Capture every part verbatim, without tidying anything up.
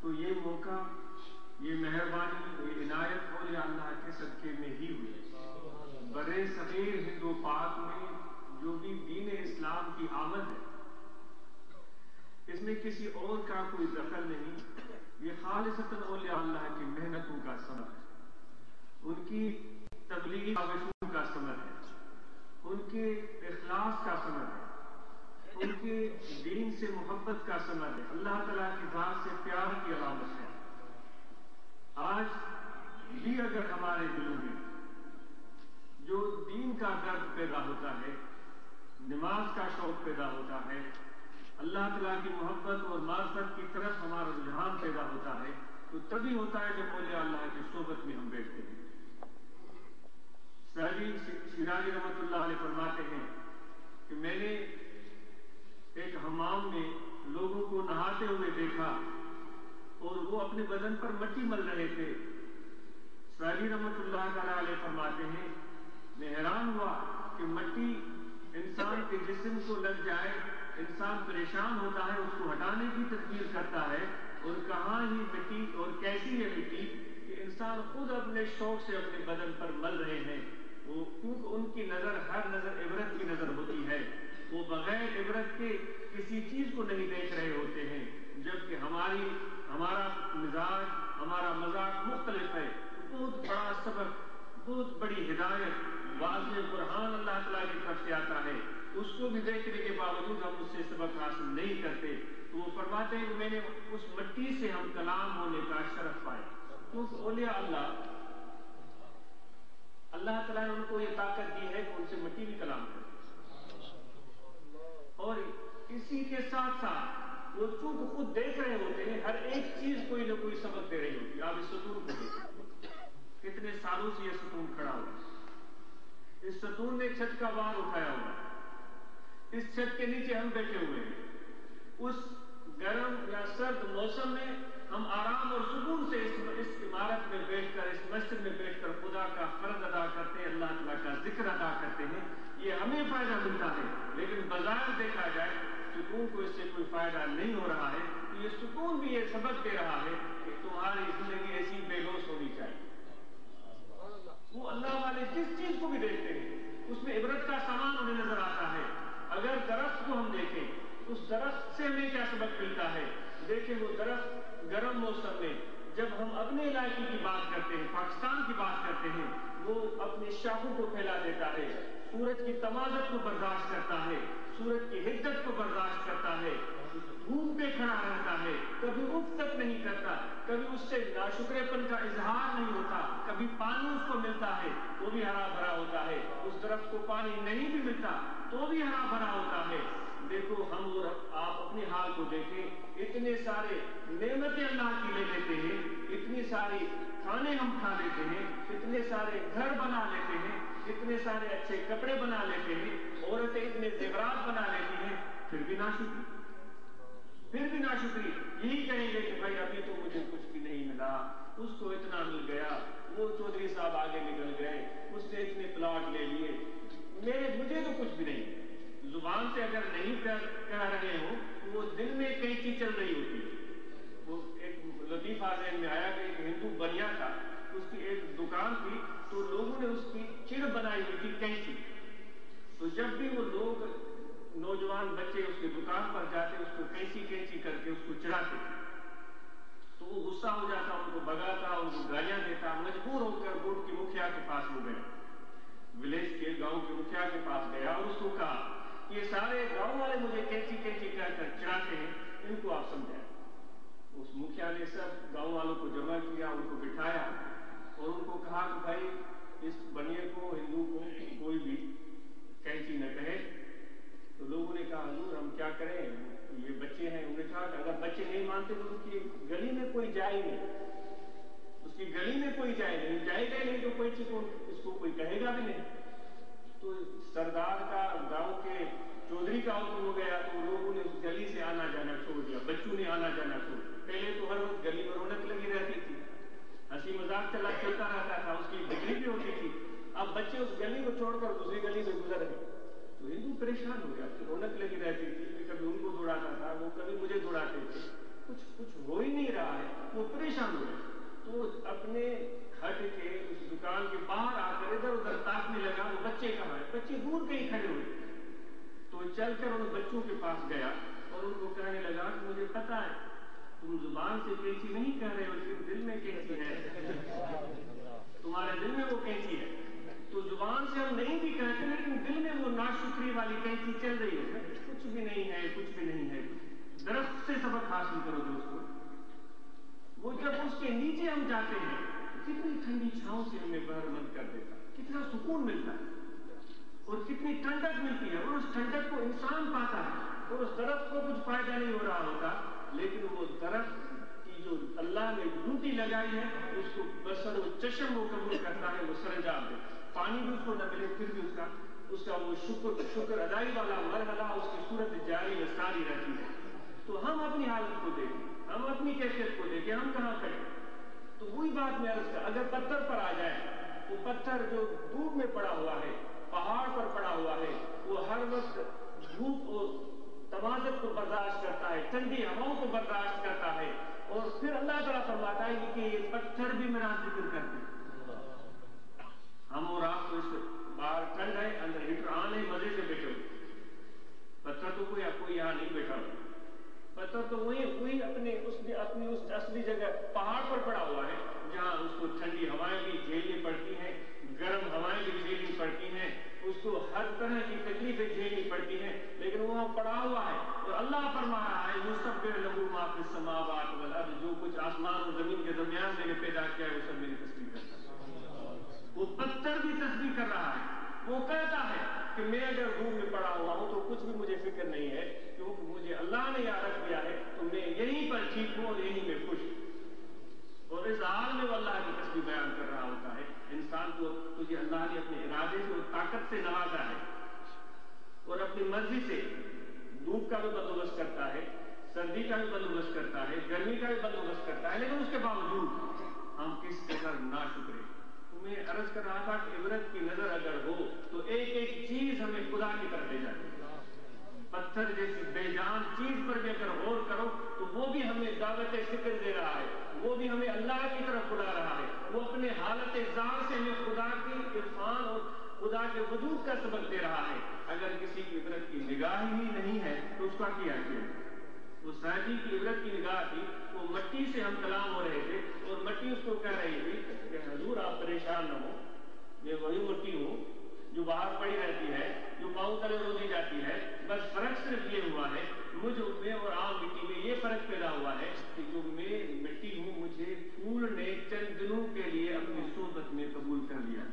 تو یہ موقع، یہ مہربانی، یہ عنایت اولیاء اللہ کے صدقے میں ہی ہوئی۔ برے صغیر ہند و پاک میں جو بھی دین اسلام کی آمد ہے، اس میں کسی اور کا کوئی دخل نہیں، یہ خالصتاً اولیاء اللہ کی محنتوں کا ثمر ہے، ان کی تبلیغی کاوشوں کا ثمر ہے، ان کے اخلاص کا ثمر ہے، ان کے دین سے محبت کا ثمر ہے، اللہ تعالیٰ کی ذات سے پیار کی علامت ہے۔ آج بھی اگر ہمارے دلوں میں جو دین کا درد پیدا ہوتا ہے، نماز کا شوق پیدا ہوتا ہے، اللہ تعالیٰ کی محبت اور معرفت کی طرف ہمارا رجحان پیدا ہوتا ہے، تو تبھی ہوتا ہے جب اولیاء اللہ کی صحبت میں ہم بیٹھتے ہیں۔ سعدی شیرازی رحمۃ اللہ علیہ فرماتے ہیں کہ میں نے ایک حمام میں لوگوں کو نہاتے ہوئے دیکھا اور وہ اپنے بدن پر مٹی مل رہے تھے۔ سعدی رحمۃ اللہ تعالیٰ علیہ فرماتے ہیں میں حیران ہوا کہ مٹی انسان کے جسم کو لگ جائے، انسان پریشان ہوتا ہے، اس کو ہٹانے کی تدبیر کرتا ہے، اور کہاں ہی مٹی اور کیسی ہے مٹی کہ انسان خود اپنے شوق سے اپنے بدن پر مل رہے ہیں۔ وہ کیونکہ ان کی نظر ہر نظر عبرت کی نظر ہوتی ہے، وہ بغیر عبرت کے کسی چیز کو نہیں دیکھ رہے ہوتے ہیں، جبکہ ہماری ہمارا مزاج، ہمارا مذاق مختلف ہے۔ بہت بڑا سبق، بہت بڑی ہدایت، واضح قرآن اللہ تعالیٰ کی طرف سے آتا ہے، اس کو بھی دیکھنے کے باوجود ہم اس سے سبق حاصل نہیں کرتے۔ تو وہ فرماتے ہیں کہ میں نے اس مٹی سے ہم کلام ہونے کا شرف پایا، کیونکہ اولیاء اللہ اللہ تعالیٰ نے ان کو یہ طاقت دی ہے کہ ان سے مٹی بھی کلام کرے، اور اسی کے ساتھ ساتھ وہ چونکہ خود دیکھ رہے ہوتے ہیں، ہر ایک چیز کوئی نہ کوئی سبق دے رہی ہوتی ہے۔ آپ اس ستون کو دیکھیں، کتنے سالوں سے یہ ستون کھڑا ہوا ہے، اس ستون نے چھت کا بار اٹھایا ہوا ہے، اس چھت کے نیچے ہم بیٹھے ہوئے ہیں، اس گرم یا سرد موسم میں ہم آرام اور سکون سے اس, اس عمارت میں بیٹھ کر، اس مسجد میں بیٹھ کر خدا کا فرض ادا کرتے ہیں، اللہ تعالیٰ کا ذکر ادا کرتے ہیں، یہ ہمیں فائدہ ملتا ہے۔ لیکن بظاہر دیکھا جائے سکون کو اس سے کوئی فائدہ نہیں ہو رہا ہے، تو یہ سکون بھی یہ سبق دے رہا ہے کہ تمہاری زندگی ایسی بے لوث ہونی چاہیے۔ وہ اللہ والے جس چیز کو بھی دیکھتے ہیں اس میں عبرت کا سامان انہیں نظر آتا ہے۔ اگر درخت کو ہم دیکھیں، اس درخت سے ہمیں کیا سبق ملتا ہے؟ دیکھیں وہ درخت گرم موسم میں جب ہم اپنے علاقے کی بات کرتے ہیں، پاکستان کی بات کرتے ہیں، وہ اپنی شاخوں کو پھیلا دیتا ہے، سورج کی تمازت کو برداشت کرتا ہے، سورج کی حدت کو برداشت کرتا ہے، دھوپ پہ کھڑا رہتا ہے، کبھی اف تک نہیں کرتا، کبھی اس سے ناشکرے پن کا اظہار نہیں ہوتا، کبھی پانی اس کو ملتا ہے وہ بھی ہرا بھرا ہوتا ہے، اس درخت کو پانی نہیں بھی ملتا تو بھی ہرا بھرا ہوتا ہے۔ دیکھو ہم اور آپ اپنے حال کو دیکھیں، اتنے سارے نعمتیں اللہ کی لے لیتے ہیں، اتنی ساری کھانے ہم کھا لیتے ہیں، اتنے سارے گھر بنا لیتے ہیں، اتنے سارے اچھے کپڑے بنا لیتے ہیں، عورتیں اتنے زیورات بنا لیتی ہیں، پھر بھی ناشکری پھر بھی ناشکری یہی کہیں گے کہ بھائی ابھی تو مجھے کچھ بھی نہیں ملا، اس کو اتنا مل گیا، وہ چودھری صاحب آگے نکل گئے، اس نے اتنے پلاٹ لے لیے، میرے مجھے تو کچھ بھی نہیں۔ زبان سے اگر نہیں کہہ رہے ہو تو وہ دل میں کینچی چل رہی ہوتی ہے۔ وہ ایک لطیفہ ذہن میں آیا کہ ایک ہندو بنیا تھا، اس کی ایک دکان تھی، تو لوگوں نے اس کی چڑ بنائی ہوئی تھی کینچی، تو جب بھی وہ لوگ نوجوان بچے اس کی دکان پر جاتے اس کو کینچی کینچی کر کے اس کو چڑھاتے، تو وہ غصہ ہو جاتا، ان کو بھگاتا، ان کو گالیاں دیتا، مجبور ہو کر گوٹ کے مکھیا کے پاس ہو گئے، ولیج کے گاؤں کے مکھیا کے پاس گیا اور اس کو کہا یہ سارے گاؤں والے مجھے کینچی کینچی کہہ کر چڑھاتے ہیں، ان کو آپ سمجھائیں۔ اس مکھیا نے سب گاؤں والوں کو جمع کیا، ان کو بٹھایا اور ان کو کہا کہ بھائی اس بنیے کو، ہندو کو کوئی بھی کینچی نہ کہے۔ تو لوگوں نے کہا حضور ہم کیا کریں، یہ بچے ہیں۔ انہوں نے کہا کہ اگر بچے نہیں مانتے تو اس کی گلی میں کوئی جائے نہیں، اس کی گلی میں کوئی جائے نہیں، جائے گا نہیں تو کوئی چیز اس کو کوئی کہے گا بھی نہیں۔ تو سردار کا، گاؤں کے چودھری کا حکم ہو گیا، تو لوگوں نے اس گلی سے آنا جانا چھوڑ دیا، بچوں نے آنا جانا چھوڑ دیا۔ پہلے تو ہر وقت گلی میں رونق لگی رہتی تھی، ہنسی مذاق چلا چلتا رہتا تھا، اس کی ڈگری بھی ہوتی تھی۔ اب بچے اس گلی کو چھوڑ کر دوسری گلی سے گزر گئے تو ہندو پریشان ہو گیا، رونق لگی رہتی تھی، کبھی ان کو دوڑاتا تھا، وہ کبھی مجھے دوڑاتے تھے، کچھ کچھ ہو ہی نہیں رہا ہے۔ पास गया और उनको कहने लगा कि मुझे पता है तुम जुबान से कैंची नहीं कह रहे हो, लेकिन दिल में कैंची है, तुम्हारे दिल में वो कैंची है। तो जुबान से हम नहीं भी कहते, लेकिन दिल में वो नाशुक्री वाली कैंची चल रही है, कुछ भी नहीं है, कुछ भी नहीं है। दरख्त से सबक हासिल करो दोस्तों। वो जब उसके नीचे हम जाते हैं, कितनी ठंडी छांव से हमें बहरमंद कर देता है, कितना सुकून मिलता है और कितनी ठंडक मिलती है। और उस ठंडक को इंसान पाता है और उस दरख्त को कुछ फायदा नहीं हो रहा होता, लेकिन वो दरख्त की जो अल्लाह ने ड्यूटी लगाई है उसको बसर वो चश्म वो कबूल करता है, वो सरंजाम दे। पानी भी उसको न मिले फिर भी उसका उसका वो शुक्र शुक्र अदाई वाला मरहला उसकी सूरत जारी में सारी रहती है। तो हम अपनी हालत को देखें, हम अपनी कैफियत को देखें, हम कहाँ खड़े। तो वही बात मैं अर्ज कर, अगर पत्थर पर आ जाए, वो पत्थर जो धूप में पड़ा हुआ है, पहाड़ पर पड़ा हुआ है, वो हर वक्त धूप और तमाज़त को बर्दाश्त करता है, ठंडी हवाओं को बर्दाश्त करता है, और फिर अल्लाह तआला फरमाता है कि ये पत्थर भी मेरा जिक्र करते हैं। हम और आप तो इस बाहर ठंड है, अंदर हीटर ऑन है, मजे से बैठे हो। पत्थर तो कोई कोई यहाँ नहीं बैठा हो, पत्थर तो वही वही अपने उसने अपनी उस असली जगह पहाड़ पर पड़ा हुआ है, जहाँ उसको ठंडी हवाएं भी झेलनी पड़ती हैं, गर्म हवाएं भी झेलनी पड़ती हैं, उसको हर तरह की तकलीफें झेलनी पड़ती हैं, लेकिन वो वहाँ पड़ा हुआ है। और अल्लाह फरमा रहा है युसब्बिहु लहू मा फिस समावाति वल अर्द, जो कुछ आसमान और जमीन के दरमियान मैंने पैदा किया है वो सब मेरी तस्बीह करता है। वो पत्थर भी तस्बीह कर रहा है। वो कहता है कि मैं अगर धूप में पड़ा हुआ हूं तो कुछ भी मुझे फिक्र नहीं है, क्योंकि मुझे अल्लाह ने यहाँ रख दिया है, तो मैं यहीं पर ठीक हूं और यहीं में खुश हूं। और इस हाल में वो अल्लाह की तस्बीह बयान कर रहा होता है। इंसान को तुझे अल्लाह ने अपने इरादे से और ताकत से नवाजा है और अपनी मर्जी से धूप का भी बंदोबस्त करता है, सर्दी का भी बंदोबस्त करता है, गर्मी का भी बंदोबस्त करता है, लेकिन उसके बावजूद हम किस कदर नाशुक्र हैं। मैं अर्ज कर रहा था कि इबरत की नजर अगर हो तो एक एक चीज हमें खुदा की तरफ ले जाए। पत्थर जैसी बेजान चीज पर भी अगर गौर करो तो वो भी हमें दावत फिक्र दे रहा है, वो भी हमें अल्लाह की तरफ बुला रहा है, वो अपने हालत ज़ात से हमें खुदा की इरफान और खुदा के वजूद का सबक दे रहा है। अगर किसी की इबरत की निगाह ही नहीं है तो उसका क्या किया। वो साजी की इबरत की निगाह थी, वो मट्टी से हम कलाम हो रहे थे और मट्टी उसको कह रही थी कि हजूर आप परेशान न हो, मैं वही मट्टी हूँ जो बाहर पड़ी रहती है, जो पाँव तले रोदी जाती है, बस फर्क सिर्फ ये हुआ है मुझ में और आम मिट्टी में ये फर्क पैदा हुआ है कि जो मैं मिट्टी हूँ मुझे फूल ने चंद दिनों के लिए अपनी सोबत में कबूल कर लिया।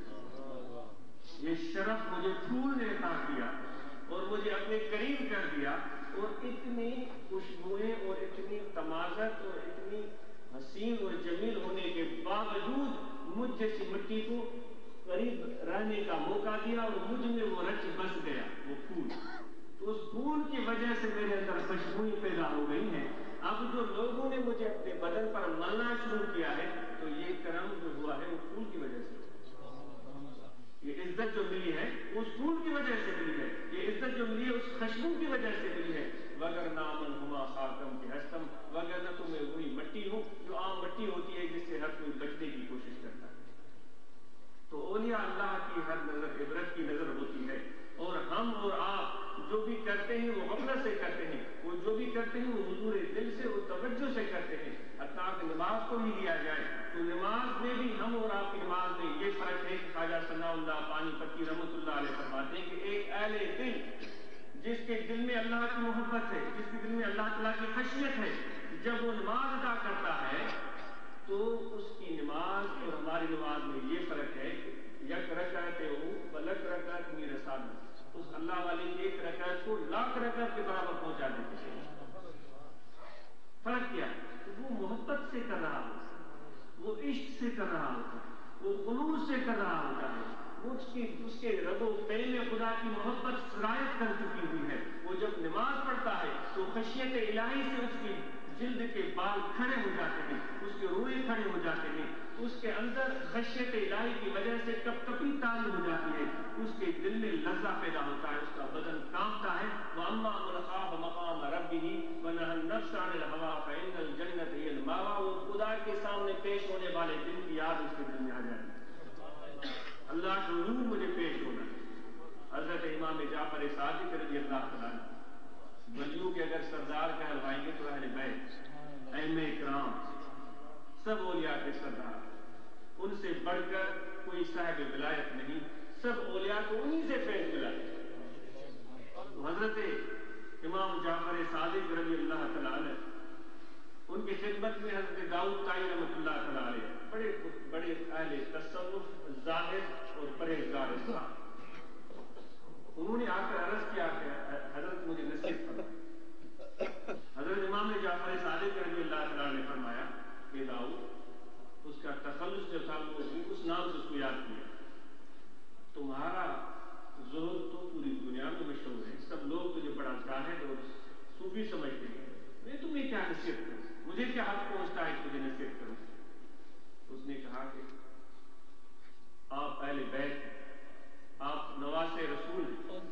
ये शरफ मुझे फूल ने अता किया और मुझे अपने करीब कर दिया, और इतनी खुशबुएं और इतनी तमाज़त और इतनी हसीन और जमील होने के बावजूद मुझ जैसी मिट्टी को करीब रहने का मौका दिया और मुझ में वो रच बस गया वो फूल। तो उस फूल की वजह से मेरे अंदर खुशबुएं पैदा हो गई हैं। अब जो लोगों ने मुझे अपने बदन पर मलना शुरू किया है तो ये करम जो हुआ है वो फूल की वजह से, ये इज्जत जो मिली है उस फूल की वजह से मिली है, ये इज्जत जो मिली है उस खुशबू की वजह से मिली है। वगर नामन हुआ खाकम के हस्तम, वगर न तो मैं वही मट्टी हूँ जो आम मट्टी होती है जिससे हर कोई बचने की कोशिश करता है। तो औलिया अल्लाह की हर नजर इबरत की नजर होती है, और हम और आप जो भी करते हैं वो गफलत से करते हैं, वो जो भी करते हैं वो हुजूर दिल से और तवज्जो से करते हैं। हत्ता कि नमाज को ही लिया जाए तो नमाज में भी हम और आपकी नमाज में ये फर्क है कि ख्वाजा सनाउल्लाह पानीपती रहमतुल्लाह अलैह फरमाते हैं कि एक अहले दिल जिसके दिल में अल्लाह की मोहब्बत है, जिसके दिल में अल्लाह तआला की खशियत है, जब वो नमाज अदा करता है तो उसकी नमाज और हमारी नमाज में ये फर्क है कि यक रकात हो बलक रकात मेरे सामने, उस अल्लाह वाले की एक रकात को लाख रकात के बराबर पहुंचा देते हैं। फर्क क्या है? तो वो मोहब्बत से कर रहा होता है, वो इश्क से कर रहा होता है, वो खुलूस से कर रहा होता है, वो उसकी उसके रगो पे में खुदा की मोहब्बत सरायत कर चुकी हुई है। वो जब नमाज पढ़ता है तो खशियत इलाही से उसकी जिल्द के बाल खड़े हो जाते हैं, उसके रोए खड़े हो जाते हैं, उसके अंदर खशियत इलाही की वजह से कपकपी तारी हो जाती है, उसके दिल में लज्जा पैदा होता है, उसका बदन कांपता है। व अम्मा मन खाफ मकाम रब्बिही व नहा नफ्स अनिल हवा फइन्नल जन्नत हियल मावा, वो खुदा के सामने पेश होने वाले दिन की याद उसके दिल में आ जाती है। अल्लाह के हुजूर मुझे पेश होना। हजरत इमाम जाफर सादिक रज़ी अल्लाह तआला वलियों के अगर सरदार कहलवाएंगे तो अहले बैत, अइम्मे इकराम, सब औलिया के सरदार, उनसे बढ़कर कोई साहिब विलायत नहीं, सब औलिया को उन्हीं से फैज़ मिला। तो हजरत इमाम जाफर सादिक रज़ी अल्लाह तआला अन्हु, उनकी खिदमत में हजरत दाऊद ताई रहमतुल्लाह तआला अलैह, बड़े बड़े अहले तसव्वुफ, ज़ाहिद और परहेज़गार इंसान, उन्होंने आकर अर्ज़ किया कि हजरत मुझे नसीहत फरमाएं। हजरत इमाम जाफर सादिक रज़ी अल्लाह तआला ने फरमाया कि दाऊद, उसका तखल्लुस जो था वो उस नाम से उसको याद किया, तुम्हारा ज़ुहद तो पूरी दुनिया में मशहूर है, सब लोग तुझे बड़ा ज़ाहिद और सूफी समझते हैं, मैं तुम्हें क्या नसीहत करूं, मुझे क्या हक पहुंचता है तुझे नसीहत करूं। उसने कहा कि आप अहले बैत हैं, आप नवासे रसूल हैं,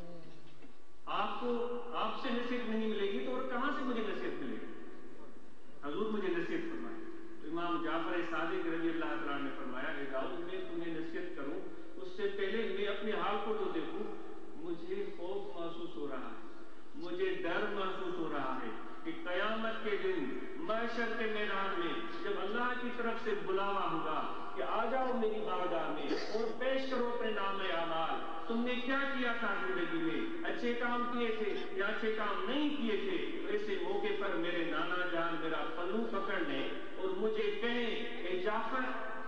आपको आपसे नसीहत नहीं मिलेगी तो और कहां से मुझे नसीहत मिलेगी, हजूर मुझे नसीहत फरमाए। तो इमाम जाफर सादिक रज़ी अल्लाह तआला ने फरमाया कि दाऊद, मैं तुम्हें नसीहत करूं उससे पहले मैं अपने हाल को तो देखूं, मुझे खौफ महसूस हो रहा है, मुझे डर महसूस हो रहा है कि कयामत के दिन महशर के मैदान में जब अल्लाह की तरफ से बुलावा होगा कि आ जाओ मेरी बारगाह में और पेश करो अपने नाम आमाल, तुमने क्या किया था जिंदगी में, अच्छे काम किए थे या अच्छे काम नहीं किए थे। तो ऐसे मौके पर मेरे नाना जान मेरा पल्लू पकड़ लें और मुझे कहें कि जाफर,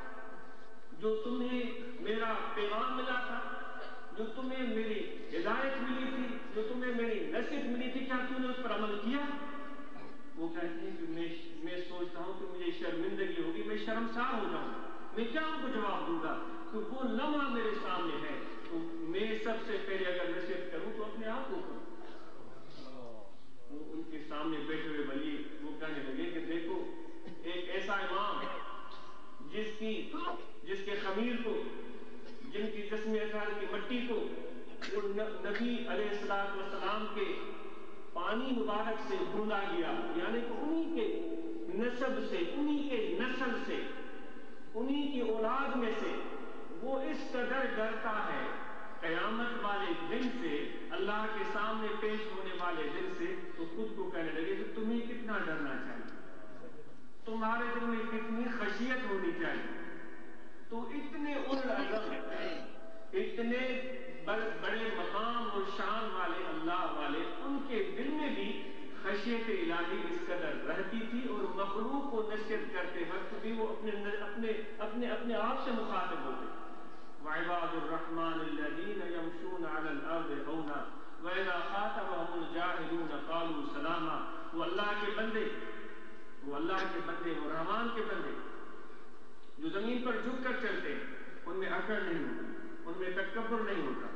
जो तुम्हें मेरा पैगाम मिला था, जो तुम्हें मेरी हिदायत मिली थी, जो तुम्हें मेरी नसीहत मिली थी, क्या तूने उस पर अमल किया? वो कहते हैं कि मैं मैं सोचता हूं कि मुझे शर्मिंदगी होगी, मैं शर्मसार हो जाऊंगा, मैं क्या उनको जवाब दूंगा, तो वो लम्हा मेरे सामने है। तो मैं सबसे पहले अगर नसीहत करूं तो अपने आप को करूं। वो उनके सामने बैठे हुए वली वो कहने लगे कि देखो, एक ऐसा इमाम जिसकी जिसके खमीर को, जिनकी जिस्म अतहर की मट्टी को वो नबी अलैहिस्सलातु वस्सलाम के पानी मुबारक से गूंदा गया, यानी कि उन्हीं के नसब से, उन्हीं के नस्ल से, उन्हीं की औलाद में से वो इस कदर डरता है कयामत वाले दिन से, अल्लाह के सामने पेश होने वाले दिन से, तो खुद को कहने लगे कि तुम्हें कितना डरना चाहिए, तुम्हारे दिल में कितनी खशियत होनी चाहिए। तो इतने उल अज़म, इतने बड़े मकाम और शान वाले अल्लाह वाले, उनके दिल में भी खशियत इलाही इस कदर रहती थी और मखलूक को नसीहत करते वक्त भी वो अपने अपने अपने अपने आप से मुखातिब होते। वइबादुर रहमान अल्लज़ीना यमशूना अलल अर्ज़ि हौना व इज़ा ख़ातबहुमुल जाहिलूना क़ालू सलामा। वो अल्लाह के बंदे, वो अल्लाह के बंदे, वो रहमान के बंदे जो जमीन पर झुक कर चलते हैं, उनमें अकड़ नहीं होती, उनमें तकब्बुर नहीं होता,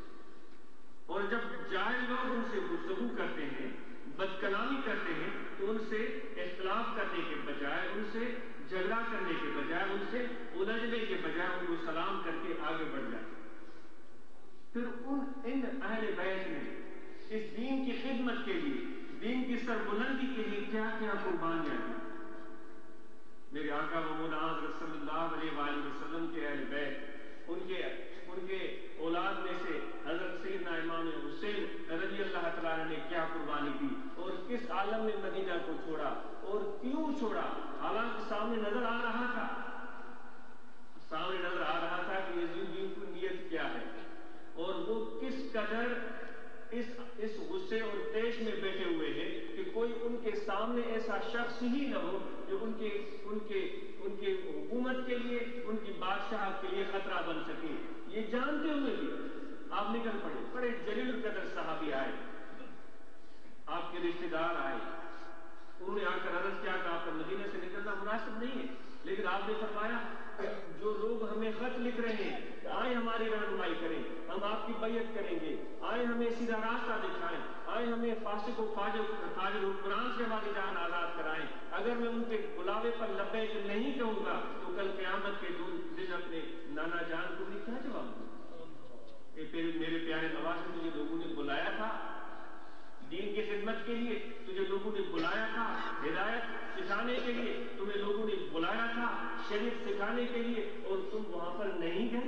और जब जाहिल लोग उनसे गुफ्तगू करते हैं, बदकलामी करते हैं, तो उनसे इख्तिलाफ करने के बजाय, उनसे झगड़ा करने के बजाय, उनसे उलझने के बजाय उनको सलाम करके आगे बढ़ जाते। फिर उन इन अहले बैत ने इस दीन की खिदमत के लिए, दीन की सरबुलंदी के लिए क्या क्या कुर्बानियां दी। मेरे आका महबूब सल्लल्लाहु अलैहि वसल्लम के अहले बैत, उनके उनके औलाद में से हजरत सैयदना इमाम हुसैन रज़ी अल्लाह तआला ने क्या कुर्बानी दी और किस आलम में मदीना को छोड़ा और क्यों छोड़ा। हालांकि सामने नजर आ रहा था, सामने नजर आ रहा था कि यजीदी की नीयत क्या है, और वो किस कदर इस इस गुस्से और तेज में बैठे हुए हैं कि कोई उनके सामने ऐसा शख्स ही न हो जो उनके उनके उनके हुकूमत के लिए, उनकी बादशाह के लिए खतरा बन सके। ये जानते हुए भी आप निकल पड़े। बड़े जलील कदर साहबी आए, आपके रिश्तेदार आए, उन्होंने आकर अर्ज किया कि आपका मदीने से निकलना मुनासिब नहीं है, लेकिन आपने फरमाया जो लोग हमें खत लिख रहे हैं, आए हमारी रहनुमाई करें, हम आपकी बैयत करेंगे, आए हमें सीधा रास्ता दिखाएं, आए हमें फासिक व फाजिर फाजिर हुक्मरान से हमारी जान आजाद कराएं। अगर मैं उनके बुलावे पर लब्बैक नहीं कहूंगा तो कल क़यामत के दिन अपने नाना जान को भी क्या जवाब दूं? मेरे प्यारे नवाज, मुझे लोगों ने बुलाया था दीन की खिदमत के लिए, तुझे लोगों ने बुलाया था हिदायत सिखाने के लिए, तुम्हें लोगों ने बुलाया था शरीयत सिखाने के लिए, और तुम वहां पर नहीं गए।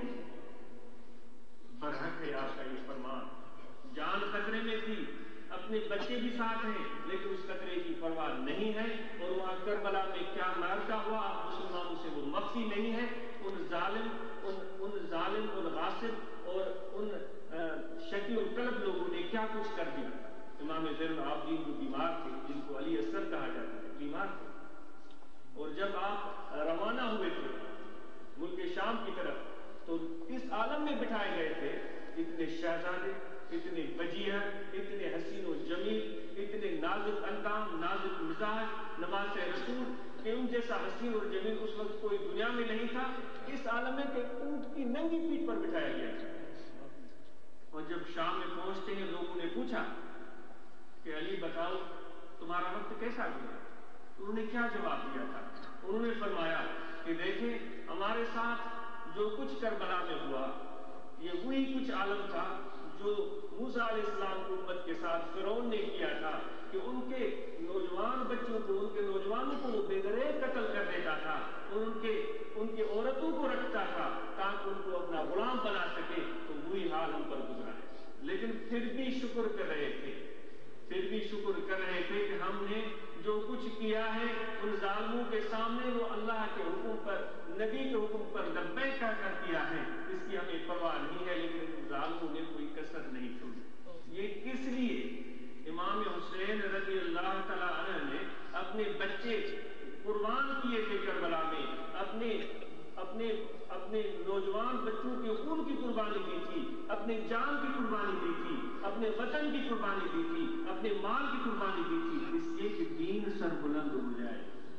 बरहक है आपका ये फरमान, जान खतरे में थी, अपने बच्चे भी ساتھ ہیں لیکن اس قطرے کی پرواہ نہیں ہے. اور وہاں کربلا میں کیا مارکا ہوا مسلمانوں سے وہ مخفی نہیں ہے. ان ظالم ان ان ظالم اور غاصب اور ان شقی القلب لوگوں نے کیا کچھ کر دیا. امام زین العابدین جو بیمار تھے, جن کو علی اصغر کہا جاتا ہے, بیمار تھے, اور جب آپ روانہ ہوئے تھے ملک شام کی طرف تو اس عالم میں بٹھائے گئے تھے اتنے شہزادے, اتنے وجیہ, اتنے حسین و جمیل, اتنے نازک اندام, نازک مزاج, نماز رسول کہ ان جیسا حسین اور جمیل اس وقت کوئی دنیا میں نہیں تھا. اس عالم میں کہ اونٹ کی ننگی پیٹھ پر بٹھایا گیا تھا. اور جب شام میں پہنچتے ہیں لوگوں نے پوچھا کہ علی بتاؤ تمہارا وقت کیسا گیا؟ انہوں نے کیا جواب دیا تھا؟ انہوں نے فرمایا کہ دیکھیں ہمارے ساتھ جو کچھ کربلا میں ہوا یہ وہی کچھ عالم تھا جو موسیٰ علیہ السلام کی امت کے ساتھ فرعون نے کیا تھا کہ ان کے نوجوان بچوں کو, ان کے نوجوانوں کو وہ بے دریغ قتل کر دیتا تھا اور ان کے ان کی عورتوں کو رکھتا تھا تاکہ ان کو اپنا غلام بنا سکے. تو وہی حال ہم پر گزرا ہے. لیکن پھر بھی شکر کر رہے تھے پھر بھی شکر کر رہے تھے کہ ہم نے جو کچھ کیا ہے ان ظالموں کے سامنے وہ اللہ کے حکم پر, نبی کے حکم پر لبیک کہہ کر کیا ہے. اس کی ہمیں پرواہ نہیں ہے, لیکن ان ظالموں نے کوئی کسر نہیں چھوڑی. یہ کس لیے؟ امام حسین رضی اللہ تعالی عنہ نے اپنے بچے قربان کیے تھے کربلا میں, اپنے اپنے اپنے نوجوان بچوں کے خون کی قربانی دی تھی, اپنے جان کی قربانی دی تھی, اپنے وطن کی قربانی دی تھی, اپنے مال کی قربانی دی تھی, اس لیے کہ دین سر بلند ہو جائے,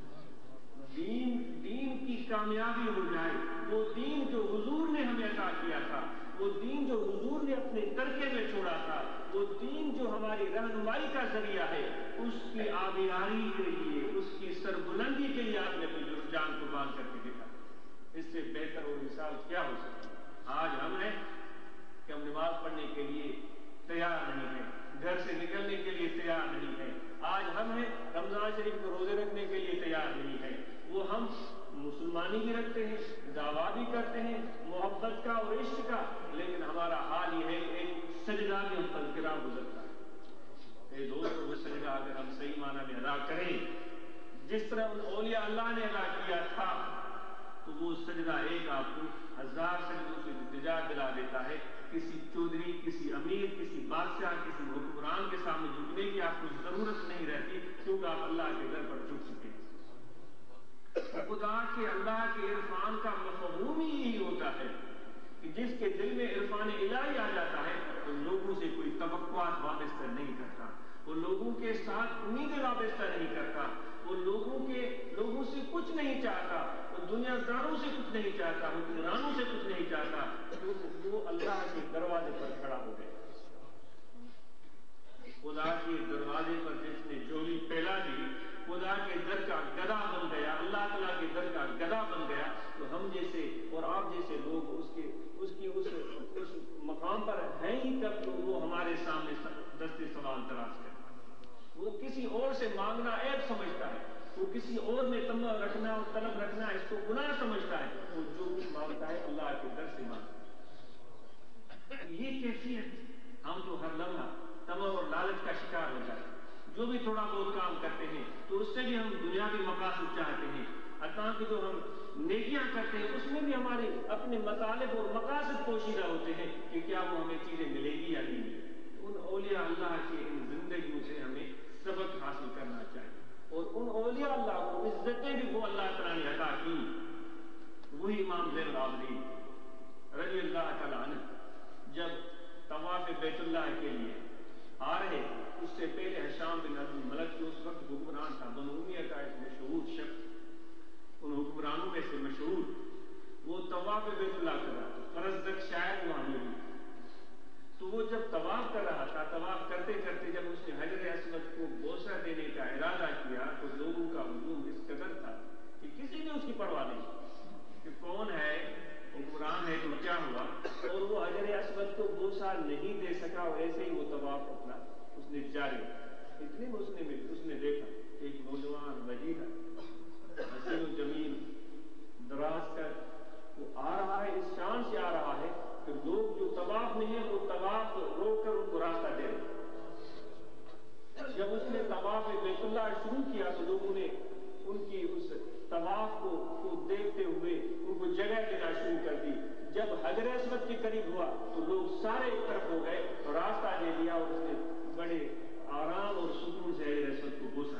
دین دین کی کامیابی ہو جائے. وہ دین جو حضور نے ہمیں عطا کیا تھا, وہ دین جو حضور نے اپنے ترکے میں چھوڑا تھا, وہ دین جو ہماری رہنمائی کا ذریعہ ہے, اس کی آبیاری کے لیے, اس کی سربلندی کے لیے آپ نے اپنی جان قربان کر کے دیکھا. اس سے بہتر اور مثال کیا ہو سکتی؟ آج ہم ہیں کہ ہم نماز پڑھنے کے لیے تیار نہیں ہیں, گھر سے نکلنے کے لیے تیار نہیں ہیں. آج ہم ہیں رمضان شریف کو روزے رکھنے کے لیے تیار نہیں ہیں. وہ ہم مسلمانی بھی رکھتے ہیں, دعویٰ بھی کرتے ہیں محبت کا اور عشق کا, لیکن ہمارا حال یہ ہے ایک سجدہ بھی ہم پر گرا گزرتا ہے. اے دوست, وہ سجدہ اگر ہم صحیح معنی میں ادا کریں جس طرح ان اولیاء اللہ نے ادا کیا تھا تو وہ سجدہ ایک آپ کو ہزار سجدوں سے نجات دلا دیتا ہے. کسی چودھری, کسی امیر, کسی بادشاہ, کسی حکمران کے سامنے جھکنے کی آپ کو ضرورت نہیں رہتی, کیونکہ آپ اللہ کے در پر جھک چکے ہیں. خدا کے, اللہ کے عرفان کا مفہوم ہی یہی ہوتا ہے کہ جس کے دل میں عرفان الہی آ جاتا ہے وہ لوگوں سے کوئی توقعات وابستہ نہیں کرتا, وہ لوگوں کے ساتھ امیدیں وابستہ نہیں کرتا, وہ لوگوں کے لوگوں سے کچھ نہیں چاہتا, وہ دنیا داروں سے کچھ نہیں چاہتا, حکمرانوں سے کچھ نہیں چاہتا, کیونکہ وہ اللہ کے دروازے پر کھڑا ہو گیا. خدا کے دروازے پر جس نے جولی پھیلا دی, خدا کے در کا گدا بن گیا, اللہ تعالیٰ کے در کا گدا بن گیا. تو ہم جیسے اور آپ جیسے لوگ اس کے اس کی اس اس مقام پر ہیں ہی کب تو وہ ہمارے سامنے دستے سوال دراز کرے. وہ کسی اور سے مانگنا عیب سمجھتا ہے, وہ کسی اور میں تمنا رکھنا اور طلب رکھنا اس کو گناہ سمجھتا ہے. وہ جو کچھ مانگتا ہے اللہ کے در سے مانگتا ہے. یہ کیفیت ہم تو ہر لمحہ تمنا اور لالچ کا شکار ہو جاتے ہیں. جو بھی تھوڑا بہت کام کرتے ہیں تو اس سے بھی ہم دنیاوی مقاصد چاہتے ہیں, حتیٰ کہ جو ہم نیکیاں کرتے ہیں اس میں بھی ہمارے اپنے مطالب اور مقاصد پوشیدہ ہوتے ہیں کہ کیا وہ ہمیں چیزیں ملے گی یا نہیں ملے. ان اولیاء اللہ کی ان زندگیوں سے ہمیں سبق حاصل کرنا چاہیے, اور ان اولیاء اللہ کو عزتیں بھی وہ اللہ تعالیٰ نے عطا کی. وہی امام زین العابدین رضی اللہ تعالیٰ عنہ جب طواف بیت اللہ کے لیے آ رہے, اس سے پہلے حشام بن عبد الملک جو اس وقت حکمران تھا, بنو امیہ کا ایک مشہور شخص, ان حکمرانوں میں سے مشہور, وہ طواف بیت اللہ کر رہا تھا. فرزدق شاعر وہاں میں بھی, تو وہ جب طواف کر رہا تھا, طواف کرتے کرتے جب اس نے حجر اسود کو بوسہ دینے کا ارادہ کیا تو لوگوں کا ہجوم اس قدر تھا کہ کسی نے اس کی پرواہ نہیں کہ کون ہے, حکمران ہے تو کیا ہوا, اور وہ حجر اسود کو بوسہ نہیں دے سکا, اور ایسے ہی وہ طواف اپنا اس نے جاری. اتنے میں اس نے اس نے دیکھا کہ ایک نوجوان وزیر حسین و جمیل دراز کر وہ آ رہا ہے, اس شان سے آ رہا ہے کہ لوگ جو طواف نہیں ہے وہ طواف روک کر ان کو راستہ دے رہے. جب طواف کو, کو دیکھتے ہوئے ان کو جگہ دینا شروع کر دی. جب حجر اسود کے قریب ہوا تو لوگ سارے ایک طرف ہو گئے اور راستہ دے دیا اور اس نے بڑے آرام اور سکون سے حجر اسود کو بوسا.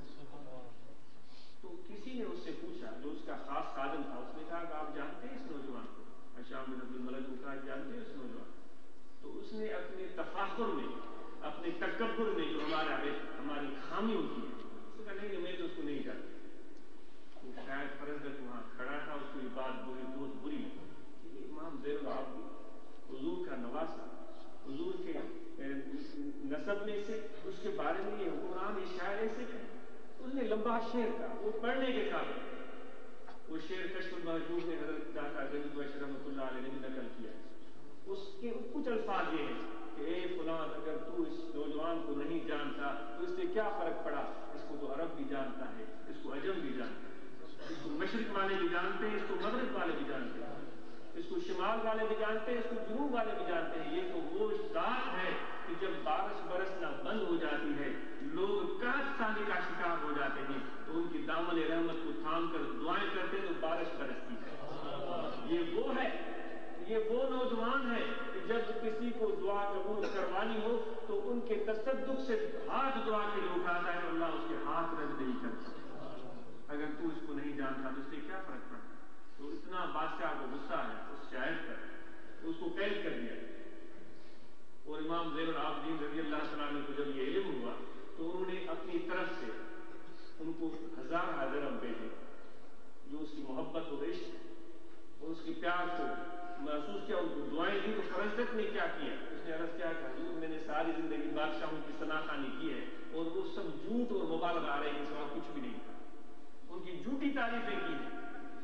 تو کسی نے اس سے پوچھا, جو اس کا خاص خادم تھا, اس نے کہا کہ آپ جانتے ہیں اس نوجوان کو؟ اشام بن عبد الملک کو کہا جانتے ہیں اس نوجوان؟ تو اس نے اپنے تفاخر میں, اپنے تکبر میں, جو ہمارا ہماری خامی ہوتی ہے, اس نے کہا نہیں میں تو اس کو نہیں جانتا. تو شاید فرزدق وہاں کھڑا تھا, اس کو یہ بات بری بہت بری لگی. امام زین العابدین حضور کا نواسا, حضور کے نسب میں سے, اس کے بارے میں یہ حکمران یہ شاعر ایسے کہ اس نے لمبا شعر کا, وہ پڑھنے کے قابل. وہ شعر کشف المحجوب میں حضرت داتا گنج بخش رحمۃ اللہ علیہ نے بھی نقل کیا. اس کے کچھ الفاظ یہ ہیں کہ اے فلاں, اگر تو اس نوجوان کو نہیں جانتا تو اس سے کیا فرق پڑا؟ اس کو تو عرب بھی جانتا ہے, اس کو عجم بھی جانتا ہے, اس کو مشرق والے بھی جانتے ہیں, اس کو مغرب والے بھی جانتے ہیں, اس کو شمال والے بھی جانتے ہیں, اس کو جنوب والے بھی جانتے ہیں. یہ تو وہ ذات ہے کہ جب بارش برسنا بند ہو جاتی ہے, لوگ قحط سالی کا شکار ہو جاتے ہیں, تو ان کی دامن رحمت کو تھام کر دعائیں کرتے ہیں تو بارش برستی ہے. یہ وہ ہے, یہ وہ نوجوان ہے کہ جب کسی کو دعا قبول کروانی ہو تو ان کے تصدق سے ہاتھ دعا کے لیے اٹھاتا ہے, اللہ اس کے ہاتھ رد نہیں کرتا. اگر تو اس کو نہیں جانتا تو اس سے کیا فرق پڑتا؟ تو اتنا بادشاہ کو غصہ ہے اس شاعر پر, اس کو قید کر دیا. اور امام زین العابدین رضی اللہ تعالیٰ عنہ کو جب یہ علم ہوا تو انہوں نے اپنی طرف سے ان کو ہزار درہم بھیجے, جو اس کی محبت اور عشق اور اس کی پیار کو محسوس کیا, ان کو دعائیں دی. تو فرزدق نے کیا کیا؟ اس نے عرض کیا کہ حضور میں نے ساری زندگی بادشاہوں کی ثناخوانی کی ہے اور وہ سب جھوٹ اور مبالغہ آ رہے ہیں, اس وقت کچھ بھی نہیں تھا. ان کی جھوٹی تعریفیں کی ہیں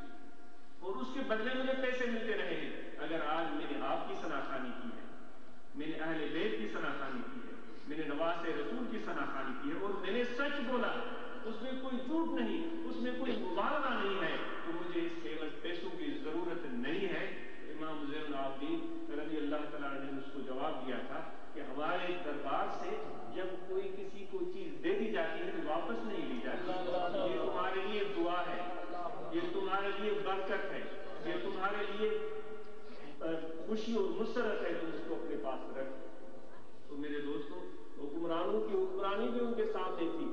اور اس کے بدلے مجھے پیسے ملتے رہے ہیں. اگر آج میں نے آپ کی ثناخوانی کی ہے, میں نے اہل بیت کی ثناخوانی کی ہے, میں نے نواز رسول کی ثناخوانی کی ہے اور میں نے سچ بولا, اس میں کوئی جھوٹ نہیں, اس میں کوئی مبالغہ نہیں ہے, تو مجھے اس کے عوض پیسوں کی ضرورت نہیں ہے. امام زین العابدین رضی اللہ تعالیٰ نے اس کو جواب دیا تھا کہ ہمارے دربار سے جب کوئی کسی کو چیز دے دی جاتی ہے تو واپس نہیں لی جاتی. یہ تمہارے لیے دعا ہے, یہ تمہارے لیے برکت ہے, یہ تمہارے لیے خوشی اور مسرت ہے, تم اس کو اپنے پاس رکھ. تو میرے دوستوں, حکمرانوں کی حکمرانی بھی ان کے سامنے تھی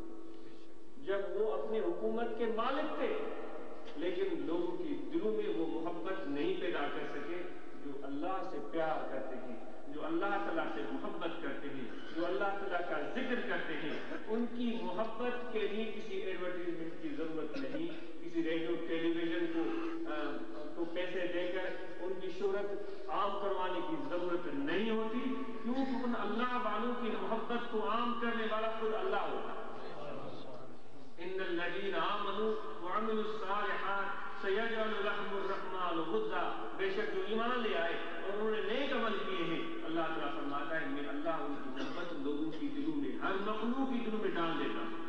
جب وہ اپنے حکومت کے مالک تھے, لیکن لوگوں کی دلوں میں وہ محبت نہیں پیدا کر سکے جو اللہ سے پیار کرتے ہیں, جو اللہ تعالیٰ سے محبت کرتے ہیں, جو اللہ تعالیٰ کا ذکر کرتے ہیں. ان کی محبت کے لیے کسی ایڈورٹائزمنٹ کی ضرورت نہیں, کسی ریڈیو ٹیلی ویژن کو کو پیسے دے کر ان کی شہرت عام کروانے کی ضرورت نہیں ہوتی, کیونکہ ان اللہ والوں کی محبت کو عام کرنے والا خود اللہ ہوتا ہے. ان الذین آمنوا وعملوا الصالحات سیجعل لهم الرحمن ودا, بے شک جو ایمان لے آئے اور انہوں نے نیک عمل کیے ہیں, اللہ تعالیٰ فرماتا ہے میں اللہ ان کی محبت لوگوں کی دلوں میں, ہر مخلوق کی دلوں میں ڈال دیتا ہوں.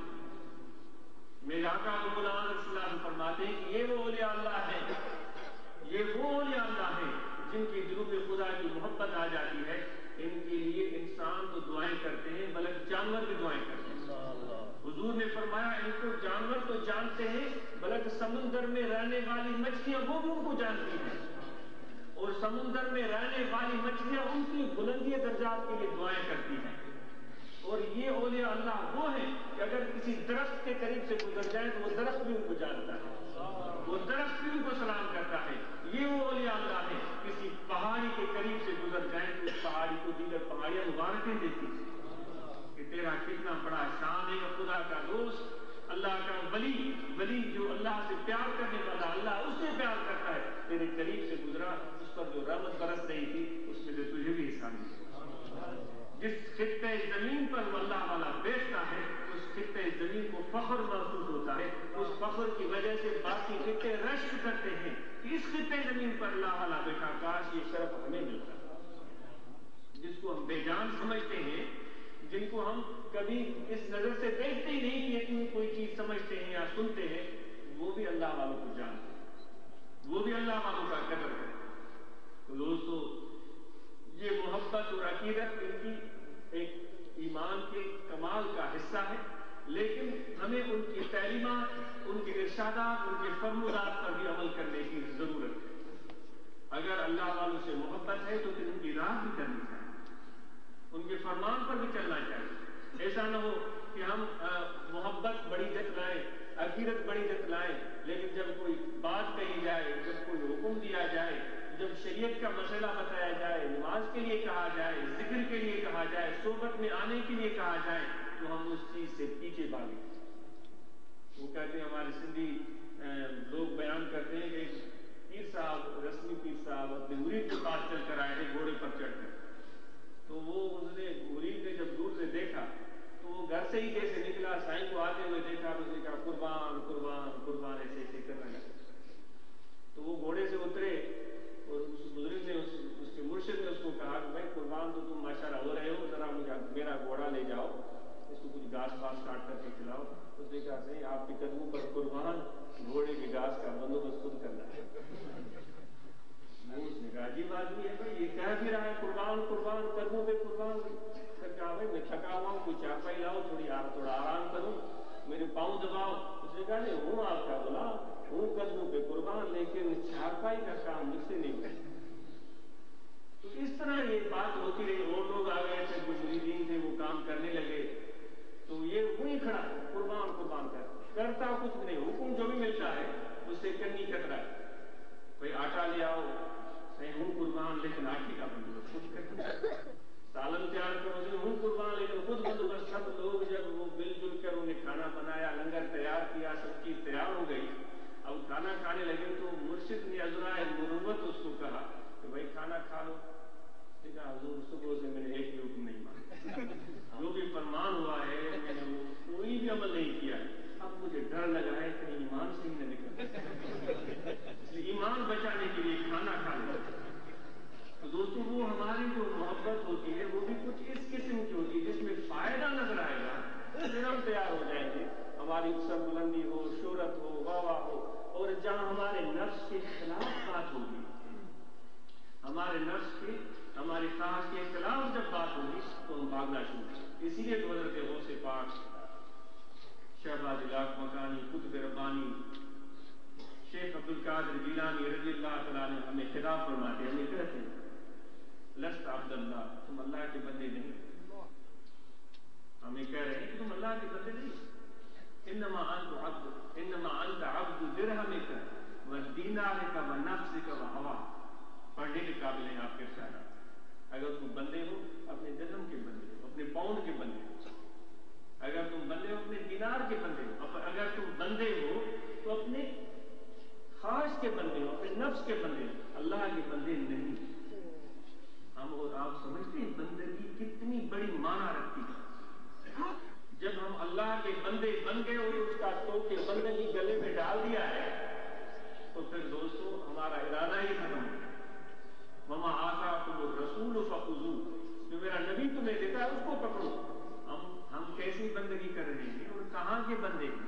میرے آقا مولانا رسول اللہ علیہ وسلم فرماتے ہیں کہ یہ وہ اولیاء اللہ ہیں, یہ وہ اولیاء اللہ ہیں جن کی دلوں میں خدا کی محبت آ جاتی ہے. ان کے لیے انسان تو دعائیں کرتے ہیں بلکہ جانور بھی دعائیں کرتے ہیں. حضور نے فرمایا ان کو جانور تو جانتے ہیں بلکہ سمندر میں رہنے والی مچھلیاں وہ بھی ان کو جانتی ہیں, اور سمندر میں رہنے والی مچھلیاں ان کی بلندی درجات کے لیے دعائیں کرتی ہیں. اور یہ اولیاء اللہ وہ ہیں کہ اگر کسی درخت کے قریب سے گزر جائیں تو وہ درخت بھی ان کو جانتا ہے, وہ درخت بھی ان کو سلام کرتا ہے. یہ وہ اولیاء اللہ ہیں, کسی پہاڑی کے قریب سے گزر جائیں تو اس پہاڑی کو دیگر پہاڑیاں مبارکیں دیتی ہیں کہ تیرا کتنا بڑا شان ہے, خدا کا دوست, اللہ کا ولی, ولی جو اللہ سے پیار کرنے والا, اللہ اس سے پیار کرتا ہے, تیرے قریب سے گزرا, اس پر جو رحمت برس رہی تھی اس میں سے تجھے بھی حصہ ملا. جس خطے زمین پر وہ اللہ والا بیٹھتا ہے اس خطے زمین کو فخر محسوس ہوتا ہے, اس فخر کی وجہ سے باقی خطے رشک کرتے ہیں کہ اس خطے زمین پر اللہ والا بیٹھا, کاش یہ شرف ہمیں ملتا. جس کو ہم بے جان سمجھتے ہیں, جن کو ہم کبھی اس نظر سے دیکھتے ہی نہیں کہ تم کوئی چیز سمجھتے ہیں یا سنتے ہیں, وہ بھی اللہ والوں کو جانتے ہیں, وہ بھی اللہ والوں کا قدر کرتے ہیں. تو دوستو, یہ محبت اور عقیدت ان کی ایک ایمان کے کمال کا حصہ ہے. لیکن ہمیں ان کی تعلیمات، ان کے ارشادات، ان کے فرمودات پر بھی عمل کرنے کی ضرورت ہے۔ اگر اللہ والوں سے محبت ہے تو پھر ان کی راہ بھی کرنی چاہیے، ان کے فرمان پر بھی چلنا چاہیے۔ ایسا نہ ہو کہ ہم محبت بڑی جتلائیں، عقیدت بڑی جتلائیں، لیکن جب کوئی بات کہی جائے، جب کوئی حکم دیا جائے، جب شریعت کا مسئلہ بتایا جائے، نماز کے لیے کہا جائے، ذکر کے لیے کہا جائے، صحبت میں آنے کے لیے کہا جائے، تو ہم اس چیز سے پیچھے بھاگیں۔ وہ کہتے ہیں، ہمارے سندھی لوگ بیان کرتے ہیں کہ پیر صاحب، رسمی پیر صاحب اپنے مرید کے پاس چل کر آئے تھے گھوڑے پر چڑھ کر، تو وہ اس نے مرید نے جب دور سے دیکھا تو وہ گھر سے ہی جیسے نکلا، سائیں کو آتے ہوئے دیکھا تو اس نے کہا قربان قربان قربان، ایسے ایسے کرنے لگا۔ تو وہ گھوڑے سے اترے اور اس بزرگ نے، اس, اس کے مرشد نے اس کو کہا کہ بھائی قربان تو تم ماشاءاللہ ہو رہے ہو، ذرا مجھے میرا گھوڑا لے جاؤ، اس کو کچھ گھاس پاس کاٹ کر کے کھلاؤ۔ اس نے کہا صحیح، آپ کے قدموں پر قربان، گھوڑے کے گھاس کا بندوبست خود کرنا ہے۔ وہ اس نے کہا عجیب آدمی ہے بھائی، یہ کہہ بھی رہا ہے قربان قربان، قدموں پہ قربان۔ پھر کہا بھائی میں تھکا ہوا ہوں، کوئی چارپائی لاؤ، تھوڑی تھوڑا آرام کروں، میرے پاؤں دباؤ۔ اس نے کہا نہیں، ہوں آپ کا غلام، ہوں قدموں پہ قربان، لیکن چارپائی کا کام مجھ سے نہیں کرتا۔ تو اس طرح یہ بات ہوتی رہی، اور لوگ آ گئے تھے جو مریدین تھے، وہ کام کرنے لگے، تو یہ وہی کھڑا قربان قربان کر کرتا کچھ بھی نہیں، حکم جو بھی ملتا ہے اس سے کنی کترا ہے۔ بھائی آٹا لے آؤ، نہیں ہوں قربان، لیکن آٹے کا بندوبست خود کرتا۔ سالن تیار کرو، سے ہوں قربان، لیکن خود بندوبست۔ سب لوگ جب وہ مل جل کر انہیں کھانا بنایا، لنگر تیار کیا، سب چیز تیار ہو گئی، اب کھانا کھانے لگے تو مرشد نے عذرائے مروت اس کو کہا کہ بھائی کھانا کھا لو۔ کہا حضور صبح سے میں نے ایک بھی حکم نہیں مانا، جو بھی فرمان ہوا ہے میں نے وہ کوئی بھی عمل نہیں کیا، اب مجھے ڈر لگا ہے کہ ایمان سے ہی نہ نکل، اس لیے ایمان بچانے کے لیے کھانا کھا لو۔ تو دوستوں وہ ہماری جو محبت ہوتی ہے وہ بھی کچھ اس قسم کی ہوتی ہے جس میں فائدہ نظر آئے گا، پھر ہم تیار ہو جائیں گے۔ ہماری سر بلندی ہو، شہرت ہو، واہ واہ ہو، اور جہاں ہمارے نفس کے خلاف بات ہوگی، ہمارے نفس کے، ہماری خواہش کے خلاف جب بات ہوگی تو ہم بھاگنا شروع کریں۔ اسی لیے تو حضرت غوث پاک شہباز لاکھ مکانی قطب ربانی شیخ عبد القادر جیلانی رضی اللہ تعالیٰ نے ہمیں خطاب فرماتے، ہمیں کہتے ہیں لست عبد اللہ، تم اللہ کے بندے نہیں۔ ہمیں کہہ رہے ہیں کہ تم اللہ کے بندے نہیں، انما انت عبد، انما انت عبد درہمک ودینارک ونفسک وہواک۔ پڑھنے کے قابل ہیں آپ کے ارشادات۔ اگر تم بندے ہو اپنے درہم کے بندے ہو، اپنے پاؤنڈ کے بندے ہو، اگر تم بندے ہو اپنے دینار کے بندے ہو، اگر تم بندے ہو تو اپنے خواہش کے بندے ہو، اپنے نفس کے بندے ہو، اللہ کے بندے نہیں۔ ہم اور آپ سمجھتے ہیں بندگی کتنی بڑی معنی رکھتی ہے۔ جب ہم اللہ کے بندے بن گئے اور اس کا تو کہ بندگی گلے میں ڈال دیا ہے تو پھر دوستوں ہمارا ارادہ ہی ختم ہو گیا۔ وما آتاکم الرسول فخذوہ، جو میرا نبی تمہیں دیتا ہے اس کو پکڑو۔ ہم ہم کیسی بندگی کر رہے ہیں اور کہاں کے بندے ہیں؟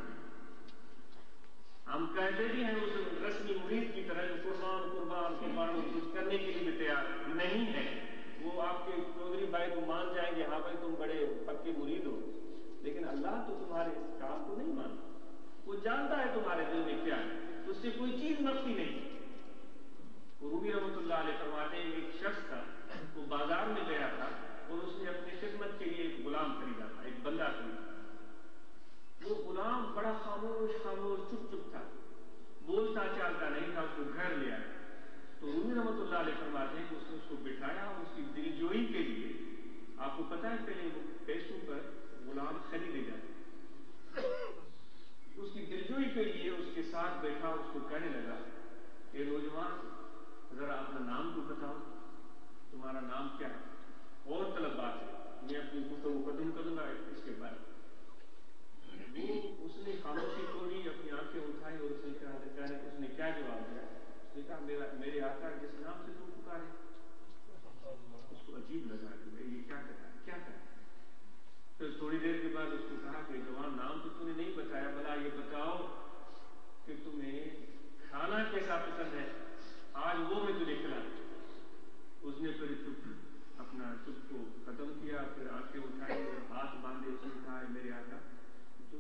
ہم کہتے بھی ہیں اس رسمی مرید کی طرح جو قربان قربان قربان کچھ کرنے کے لیے بھی تیار نہیں ہے۔ وہ آپ کے چودھری بھائی کو مان جائیں گے، ہاں بھائی تم بڑے پکے مرید ہو، لیکن اللہ تو تمہارے اس کام کو نہیں مانتا۔ وہ جانتا ہے تمہارے دل میں کیا ہے، اس سے کوئی چیز مخفی نہیں۔ رومی رحمۃ اللہ علیہ فرماتے ہیں ایک شخص تھا، وہ بازار میں گیا تھا اور اس نے اپنی خدمت کے لیے ایک غلام خریدا تھا، ایک بندہ خریدا۔ وہ غلام بڑا خاموش خاموش چپ چپ تھا، بولتا چالتا نہیں تھا، اس کو گھر لے آیا۔ تو رومی رحمۃ اللہ علیہ فرماتے ہیں کہ اس نے اس کو بٹھایا اور اس کی دلجوئی کے لیے، آپ کو پتا ہے پہلے وہ پیسوں پر غلام خریدے جاتے، اس کی دلجوئی کے لیے اس کے ساتھ بیٹھا، اس کو کہنے لگا کہ نوجوان ذرا اپنا نام تو بتاؤ، تمہارا نام کیا ہے؟ اور طلب بات ہے، میں اپنی گفتگو ختم کروں گا اس کے بعد۔ وہ اس نے خاموشی توڑی، اپنی آنکھیں اٹھائی اور اس نے کہا کہ اس نے کیا جواب دیا؟ اس نے کہا میرا میرے آقا جس نام سے تم پکارے۔ اس کو عجیب لگا کہ بھائی یہ کیا کہا ہے کیا کہا ہے۔ پھر تھوڑی دیر کے بعد اس کو کہا کہ جوان نام تو تم نے نہیں بتایا، بھلا یہ بتاؤ کہ تمہیں کھانا کیسا پسند ہے، آج وہ میں تجھے کھلاؤں۔ اس نے پھر چپ اپنا چپ کو ختم کیا، پھر آنکھیں اٹھائی اور ہاتھ باندھے اس نے کہا میرے آقا جو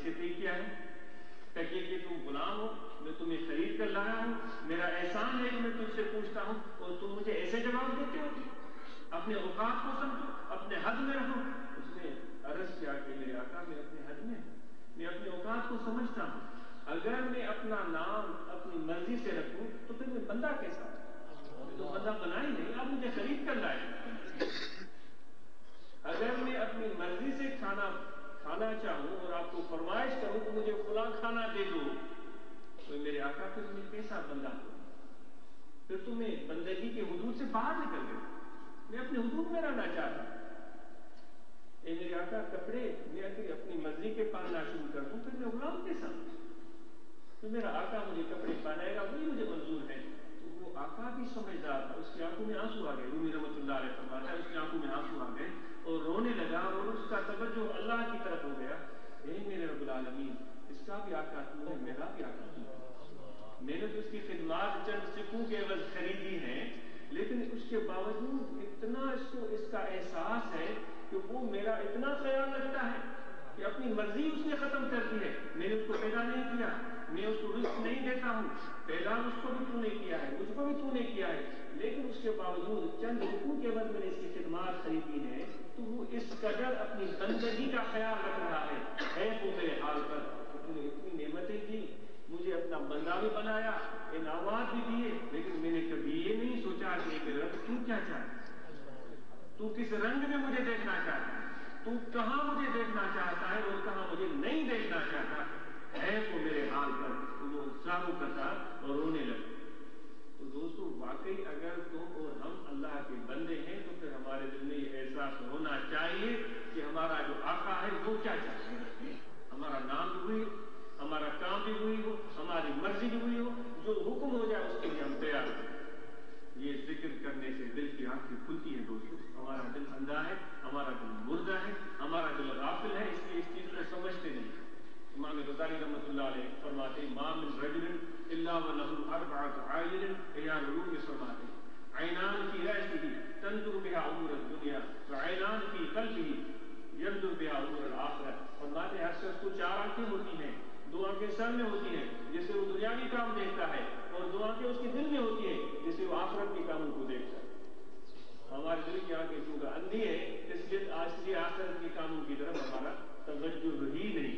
से किया है। तकिए कि तुम गुलाम हो, मैं तुम्हें खरीद कर लाया हूँ, मेरा एहसान है कि मैं तुझसे पूछता हूँ और तुम मुझे ऐसे जवाब देते हो। अपने औकात को समझो, अपने हद में रहो। उसने अर्ज किया कि मेरे आका मैं अपने हद में, मैं अपने औकात को समझता हूँ। अगर मैं अपना नाम अपनी मर्जी से रखूँ तो फिर मैं बंदा कैसा, मैं तो बंदा बना ही नहीं, आप मुझे खरीद कर लाए। अगर मैं अपनी मर्जी से खाना खाना चाहूँ और आपको फरमाइश करूँ तो मुझे फला खाना दे दो, तो मेरे आका फिर मैं कैसा बंदा हूँ, फिर तो मैं बंदगी के हुदूद से बाहर निकल गया, मैं अपने हुदूद में रहना चाहता। ए मेरे आका कपड़े मैं अगर अपनी मर्जी के पहनना शुरू कर दूँ फिर मैं गुलाम कैसा, तो मेरा आका मुझे कपड़े पहनाएगा वही मुझे मंजूर है। तो वो आका भी समझदार था, उसकी आंखों में आंसू आ गए। रूमी रहमतुल्लाह अलैह फरमाता है उसकी आंखों में आंसू आ गए और रोने लगा और उसका तवज्जो अल्लाह की तरफ हो गया। ए मेरे रब्बुल आलमीन, इसका भी आका तू है, मेरा भी आका तू है। मैंने तो इसकी खिदमत चंद सिक्कों के एवज खरीदी है, लेकिन उसके बावजूद इतना इसको इसका एहसास है कि वो मेरा इतना ख्याल रखता है कि अपनी मर्जी उसने खत्म कर दी है। मैंने उसको पैदा नहीं किया, मैं उसको रिस्क नहीं देता हूँ, पैदा उसको भी तूने किया है, मुझको भी तूने किया है, लेकिन उसके बावजूद चंद रुपयों के बाद मैंने इसकी खिदमत खरीदी है, तो वो इस कदर अपनी बंदगी का ख्याल रख रहा है। है वो मेरे हाल पर, तूने इतनी नेमतें दी, मुझे अपना बंदा भी बनाया, इनामात भी दिए, लेकिन मैंने कभी ये नहीं सोचा कि मेरे रब तू क्या चाहता, तू किस रंग में मुझे देखना चाहता है, तू कहाँ मुझे देखना चाहता है और कहाँ मुझे नहीं देखना चाहता है। वो मेरे हाल पर, तो वो सारू करता और रोने लगा। तो दोस्तों वाकई अगर तुम और हम अल्लाह के बंदे हैं तो फिर हमारे दिल में ये एहसास होना चाहिए कि हमारा जो आका है वो क्या चाहता है। हमारा नाम भी हुई, हमारा काम भी हुई हो, हमारी मर्जी भी हुई हो, जो हुक्म हो जाए उसके लिए हम तैयार हैं। ये जिक्र करने से दिल की आंखें खुलती हैं दोस्तों। हमारा दिल अंधा है, हमारा दिल मुर्दा है, हमारा दिल गाफिल है, इसलिए इस चीज को समझते नहीं। इमाम गज़ाली रहमतुल्लाह अलैह फरमाते मा मिन रजुलिन इल्ला व लहू अर्बअतु आयिन, इयाल उलूम में फरमाते ऐनान फी रअसिही तंजुरु बिहा उमूर दुनिया व ऐनान फी क़ल्बिही यंजुरु बिहा उमूर आखिरह। फरमाते हर शख्स को चार आंखें होती हैं, दो आंखें सर में होती हैं जिससे वो दुनियावी काम देखता है, और दो आंखें उसके दिल में होती हैं जिससे वो आखिरत के कामों को देखता है। हमारे दिल की आंखें चूंकि अंधी है, इसलिए आज आखिरत के कामों की तरफ हमारा तवज्जो ही नहीं।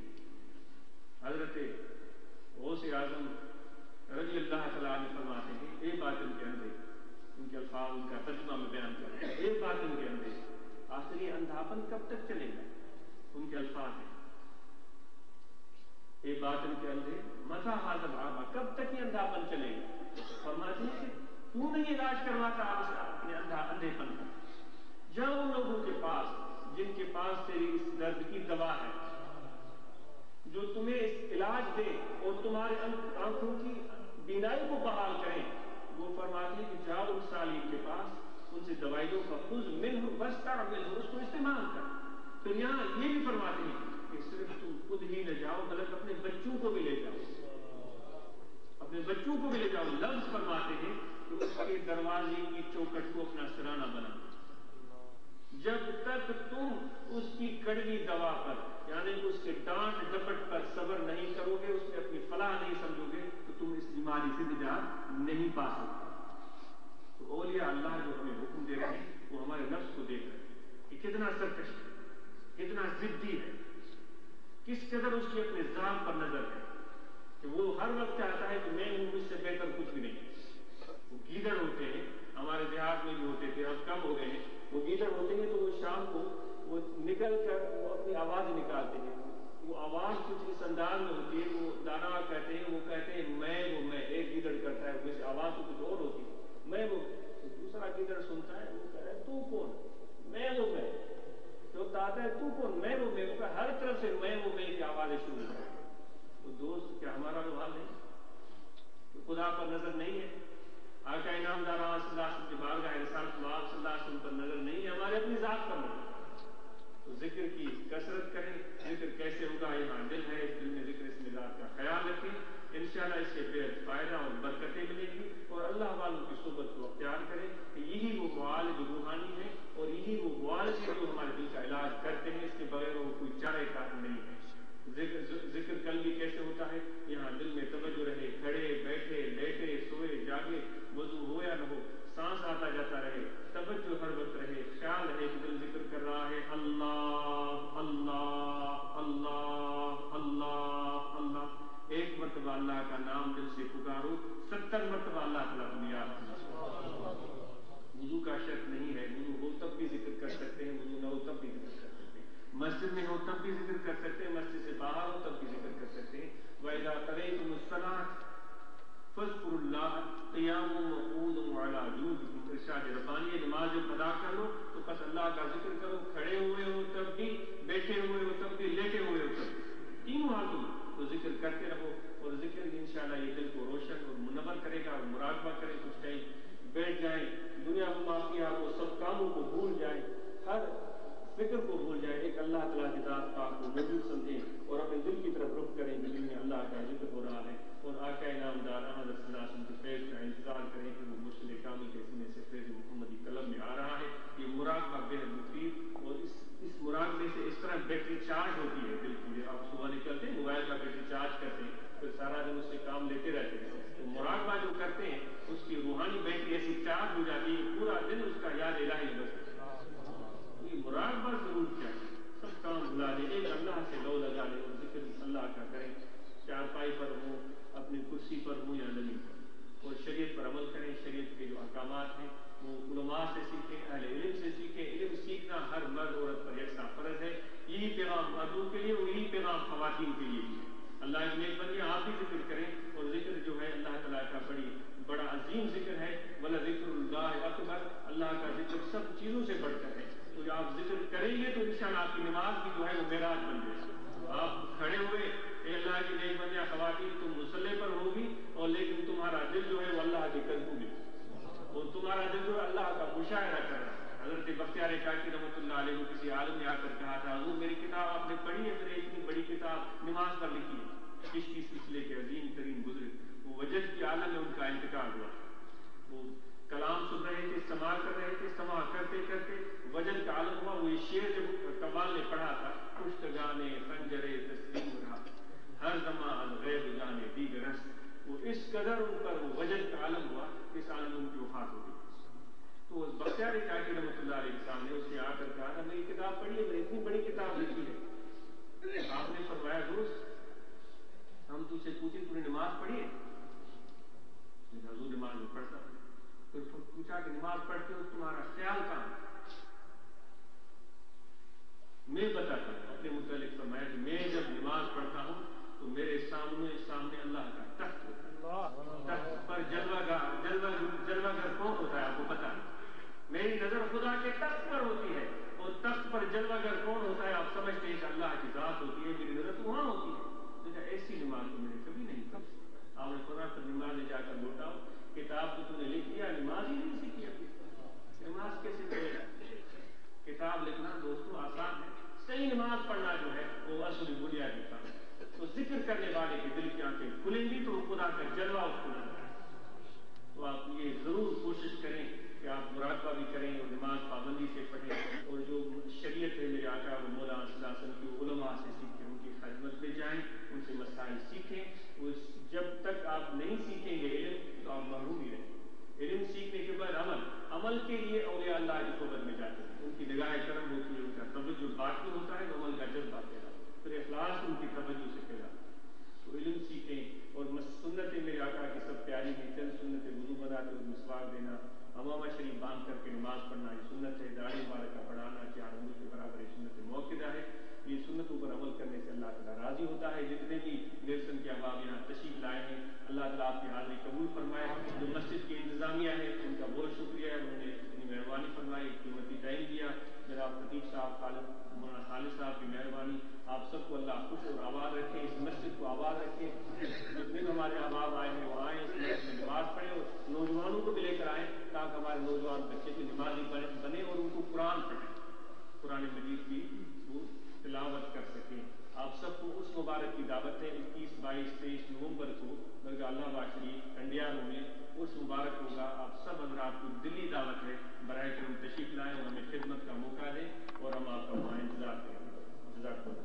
हजरत गौसे आजम रज़ी अल्लाह तआला अन्हु फरमाते हैं एक बात इनके अंदर, उनके अल्फाज उनका तर्जुमा में बयान कर रहे हैं, एक बात इनके अंदर आखिर ये अंधापन कब तक चलेगा। उनके अल्फाज हैं एक बात इनके अंदर मजा हाजल आमा, कब तक ये अंधापन चलेगा। फरमाते हैं कि क्यों नहीं इलाज करवाता आप अपने अंधा अंधेपन का। जाओ उन लोगों के पास जिनके पास तेरी इस दर्द की दवा है, जो तुम्हें इस इलाज दे और तुम्हारे आंखों की बीनाई को बहाल करें। वो फरमाते हैं कि जाओ उन सालीम के पास, उनसे दवाइयों का खुद मिल हो, बस मिल हो, उसको इस्तेमाल कर। तो यहाँ ये भी फरमाते हैं कि सिर्फ तुम खुद ही न जाओ बल्कि अपने बच्चों को भी ले जाओ, अपने बच्चों को भी ले जाओ। लफ्ज फरमाते हैं कि उसके दरवाजे की चौखट को अपना सिराना बना। जब तक तुम उसकी कड़वी दवा पर यानी उसके डांट डपट पर सब्र नहीं करोगे, उसमें अपनी फलाह नहीं समझोगे, तो तुम इस बीमारी से निजात नहीं पा सकते। तो औलिया अल्लाह जो हमें हुक्म दे रहे हैं वो हमारे नफ्स को देख रहे हैं कि कितना सरकश है, कितना जिद्दी है, किस कदर उसकी अपने जात पर नजर है कि वो हर वक्त चाहता है कि मैं हूं, मुझसे बेहतर कुछ भी नहीं। वो गीदड़ होते हैं, हमारे देहात में भी होते थे, अब कम हो गए हैं। वो गीदड़ होते हैं तो वो शाम को वो निकल कर वो अपनी आवाज निकालते हैं। वो आवाज कुछ इस अंदाज में होती है, वो दाना कहते हैं, वो कहते हैं मैं वो मैं, एक गीदड़ करता है वैसे आवाज तो कुछ और होती है, मैं वो। तो दूसरा गीदड़ सुनता है, वो कह रहा है तू कौन, मैं वो मैं। तो आता है तू कौन, मैं वो मैं। वो हर तरफ से मैं वो मैं की आवाजें शुरू कर। तो दोस्त क्या हमारा वो हाल नहीं, तो खुदा पर नजर नहीं है, आका इनामदार के बारगाह रिसालत सल्लल्लाहु अलैहि वसल्लम पर नजर नहीं है, हमारे अपनी जात पर नजर। तो जिक्र की कसरत करें। जिक्र कैसे होगा, यहाँ दिल है, इस दिल में जिक्र इस मिजाज का ख्याल रखें। इंशाअल्लाह इससे बेहद फायदा और बरकतें मिलेंगी और अल्लाह वालों की सोबत को अख्तियार करें कि यही वो मुआलिज रूहानी है और यही वो मुआलिज है जो हमारे दिल का इलाज करते हैं। इसके बगैर वो कोई चारे कार नहीं है। जिक्र मरतबा अल्लाह का नाम दिल से पुकारो, सत्तर मरतबा अल्लाह तआला तुम्हें याद करेगा। वुजू का शर्त नहीं है, वुजू हो तब भी जिक्र कर सकते हैं, वुजू न हो तब भी जिक्र कर सकते हैं, मस्जिद में हो तब भी जिक्र कर सकते हैं, मस्जिद से बाहर हो तब भी जिक्र कर सकते हैं। वइज़ा क़ज़यतुमुस्सलात फ़ज़्कुरुल्लाह क़ियामन व क़ूदन व अला जुनूबिकुम। इरशाद रब्बानी, नमाज जब अदा कर लो तो बस अल्लाह का जिक्र करो, खड़े हुए हो तब भी, बैठे हुए हो तब भी, लेटे हुए हो तब भी, तीनों हालों में तो जिक्र करते रहो। और जिक्र इंशाअल्लाह ये दिल को रोशन और मुनव्वर करेगा। और मुराक़बा करें, कुछ टाइम बैठ जाएं, दुनिया में माफिया वो सब कामों को भूल जाएं, हर फिक्र को भूल जाएं, एक अल्लाह तआला की ज़ात पाक को मौजूद समझें और अपने दिल की तरफ रुख करें कि दिल में अल्लाह का जिक्र हो रहा है। और आका इनामदार अहमद सल्लल्लाहु अलैहि वसल्लम के फैज़ का इंतजार करें कि वो मुर्शिद कामिल के सीने से फैज़ मुहम्मदी कलम में आ रहा है। ये मुराक़बा बेहद मुफीद, और इस इस मुराक़बे से इस तरह बैटरी चार्ज होती है दिल की। आप सुबह निकलते हैं, मोबाइल का बैटरी चार्ज करते हैं, फिर सारा दिन उससे काम लेते रहते हैं। तो मुराक़बा जो करते हैं उसकी रूहानी बैटरी ऐसी चार्ज हो जाती है, पूरा दिन उसका याद इलाही बस। ये मुराक़बा जरूर क्या है, सब काम भुला दे, एक अल्लाह से लो लगा ले और जिक्र अल्लाह का करें, चारपाई पर हो, अपनी कुर्सी पर हो या ज़मीन पर, और शरीयत पर अमल करें। शरीयत के जो अहकामात हैं वो उलमा से सीखें, अहले इल्म से सीखें। इल्म सीखना हर मर्द औरत पर यकसा फर्ज है। यही पैगाम मर्दों के लिए और यही पैगाम ख़वातीन के लिए भी है। अल्लाह की नेक बंदियां आप भी जिक्र करें, और जिक्र जो है अल्लाह तआला का बड़ी बड़ा अजीम जिक्र है। वला ज़िक्रुल्लाह अकबर, अल्लाह का जिक्र सब चीज़ों से बढ़कर है। तो जब आप जिक्र करेंगे तो इंशाअल्लाह आपकी नमाज भी जो है वो मेराज बन जाएगी। आप खड़े हुए, अल्लाह की नेक बंदियां ख़वातीन, तुम मुसल्ले पर होगी और लेकिन तुम्हारा दिल जो है वो अल्लाह के कल्बों में, और तुम्हारा दिल जो है अल्लाह का मुशाहिदा कर रहा है। हज़रत बख्तियार काकी रहमतुल्लाह अलैह को किसी आलिम ने आकर कहा था, हुज़ूर मेरी किताब आपने पढ़ी है, मैंने इतनी बड़ी किताब नमाज पर लिखी है। चिश्ती सिलसिले के अजीम तरीन बुजुर्ग, वो वजद की आलम में उनका इंतकाल हुआ। वो कलाम सुन रहे थे, इस्तेमाल कर रहे थे, इस्तेमाल करते करते वजद का आलम हुआ। वो ये शेर जब कव्वाल ने पढ़ा था, पुश्त गाने खंजरे तस्लीम रहा, हर जमा गैब जाने दीगरस, वो इस कदर उन पर वो वजद का आलम हुआ, इस आलम उनकी वफात हो गई। तो बख्तियार काकी रहमतुल्लाह अलैह के सामने उसने आकर कहा था, मेरी किताब पढ़ी है, मैंने इतनी बड़ी किताब लिखी है। आपने फरमाया, दोस्त हम तुझसे पूछे तूने नमाज पढ़ी है? हुजूर नमाज में पढ़ता। फिर पूछा कि नमाज पढ़ते हो तुम्हारा ख्याल कहाँ? मैं बताता हूँ अपने मुतालिक। फरमाया कि मैं जब नमाज पढ़ता हूँ तो मेरे सामने सामने अल्लाह का तख्त होता है। तख्त पर जलवागार जलवा जलवागर कौन होता है आपको पता है? मेरी नजर खुदा के तख्त पर होती है, और तख्त पर जलवागर कौन होता है आप समझते हैं कि अल्लाह की जात होती है। मेरी नजर तो वहां होती है। तो ऐसी नमाज तो मैंने कभी नहीं पढ़ी। आपने फरमाया फिर नमाज में जाकर लौटाओ, किताब तो तूने लिख लिया, नमाज ही नहीं सीखी अभी। नमाज कैसे पढ़ेगा? किताब लिखना दोस्तों आसान है, सही नमाज पढ़ना जो है वो असली बुनियादी काम है। तो जिक्र करने वाले के दिल की आंखें खुलेंगी तो खुदा का जलवा उसको नजर आएगा। तो आप ये जरूर कोशिश करें कि आप मुराक़बा भी करें और नमाज पाबंदी से पढ़ें, और जो शरीयत है मेरे आका वो मौला सल्लल्लाहु अलैहि वसल्लम की उलमा से सीखें, उनकी खिदमत में जाएं, उनसे मसाइल सीखें। उस जब तक आप नहीं सीखेंगे इल्म तो आप महरूम ही रहेंगे। इल्म सीखने के बाद अमल अमल के लिए औलिया अल्लाह की सोबत में जाते हैं, उनकी निगाह करम होती है, उनका तवज्जो बात में होता है तो अमल का जज्बा पैदा होता है, फिर इखलास उनकी तवज्जो से पैदा होता है। तो इल्म सीखें। और सुन्नतें मेरे आका की सब प्यारी हैं, चंद सुन्नतें वुज़ू बनाते हुए मिसवाक देना, अमामा शरीफ बांध करके नमाज पढ़ना ये सुन्नत है। दाढ़ी मुबारक का बढ़ाना चार उंगली के बराबर ये सुन्नत मौक़िदा है। ये सुन्नतों पर अमल करने से अल्लाह ताला राज़ी होता है। जितने भी निरसन के अहबाब यहाँ तशरीफ लाए हैं, अल्लाह ताला आपकी हाज़िरी कबूल फरमाए। जो मस्जिद की इंतज़ामिया है उनका बहुत शुक्रिया है, उन्होंने इतनी मेहरबानी फरमाई, कीमती टाइम दिया। जनाब खतीब साहब, खालिद मौलाना खालिद साहब की मेहरबानी। आप सबको अल्लाह खुश और आबाद रखे, इस मस्जिद को आबाद रखें। जितने भी हमारे अहबाब आए हैं वो आएँ, इस मस्जिद में नमाज पढ़ें, और नौजवानों को भी लेकर आएँ ताकि हमारे नौजवान बच्चे भी नमाजी बने और उनको कुरान पढ़ें, कुरान मजीद की वो तिलावत कर सकें। आप सबको उस मुबारक की दावत है इक्कीस बाईस तेईस नवंबर को दरगाह अल्लाह शरीफ कंडियारों में उस मुबारक होगा। आप सब हज़रात को दिल्ली दावत है, बराए करम तशरीफ लाएं और हमें खिदमत का मौका दें और हम आपका वहाँ इंतजार करेंगे। जज़ाकल्लाह।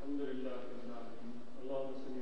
الحمد للہ رب العالمین اللہم صلی